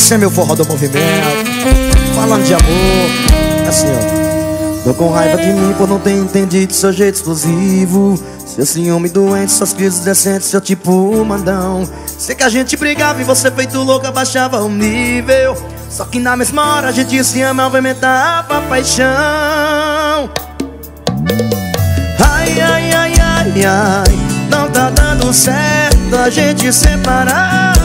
Esse é meu forró do movimento, falando de amor. Assim, ó. Tô com raiva de mim por não ter entendido seu jeito explosivo, seu ciúme doente, suas crises decentes, seu tipo mandão. Sei que a gente brigava e você feito louca baixava o nível, só que na mesma hora a gente se ama, aumentava a paixão. Ai, ai, ai, ai, ai, não tá dando certo a gente separado.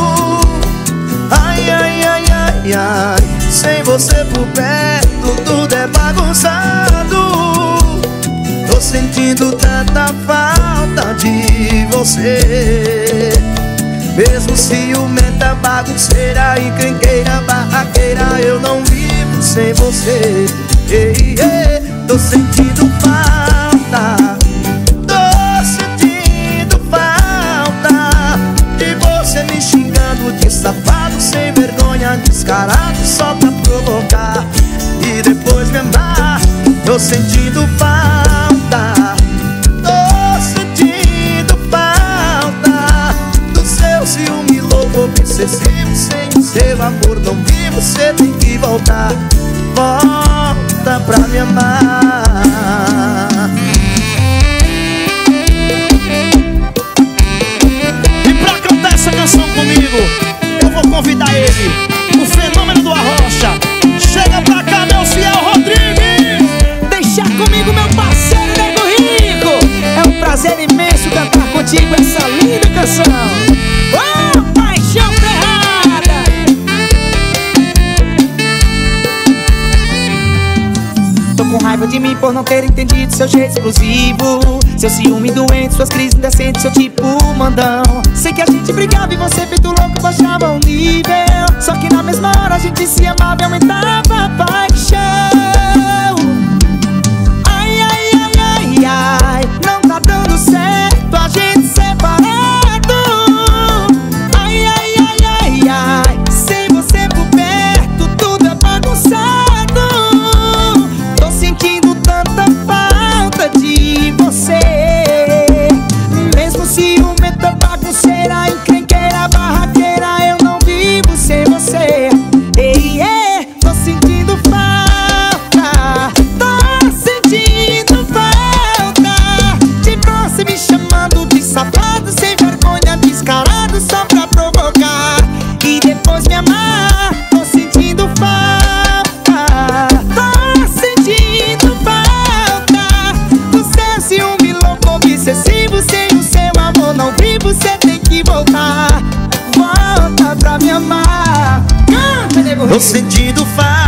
Ai, ai, ai, ai, ai, sem você por perto tudo é bagunçado. Tô sentindo tanta falta de você, mesmo ciumenta, bagunceira, encrenqueira, barraqueira, eu não vivo sem você. Ei, ei, tô sentindo falta, tô sentindo falta de você me xingando de safado, sem vergonha, descarado, só pra provocar e depois me amar. Tô sentindo falta, tô sentindo falta do seu ciúme louco, obsessivo. Sem o seu amor não vivo, você tem que voltar. Volta pra me amar. E pra cantar essa canção comigo, eu vou convidar ele, o fenômeno do Arrocha. Chega pra cá, meu fiel Rodrigues. Deixa comigo, meu parceiro Nego Rico. É um prazer imenso cantar contigo essa linda canção. Oh, paixão ferrada. Tô com raiva de mim por não ter entendido seu jeito explosivo, seu ciúme doente, suas crises indecentes, seu tipo mandão. Sei que a gente brigava e você feito louco baixava o nível, só que na mesma hora a gente se amava e aumentava a paixão. Ai, ai, ai, ai, ai, não tá dando certo a gente separado. Ai, ai, ai, ai, ai, sem você por perto tudo é bagunçado. Tô sentindo tanta falta de você, mesmo ciumenta, bagunceira, encrenqueira, barraqueira, eu não vivo sem você. Ei, ei, tô sentindo falta, tô sentindo falta de você me chamando de safado, sem vergonha, descarado, só pra provocar e depois me amar. Tô sentindo falta, tô sentindo falta do seu ciúme louco, obsessivo. Sem o seu amor não vivo, você tem que voltar. Volta pra me amar. Canta, Nego Rico. Tô sentindo falta,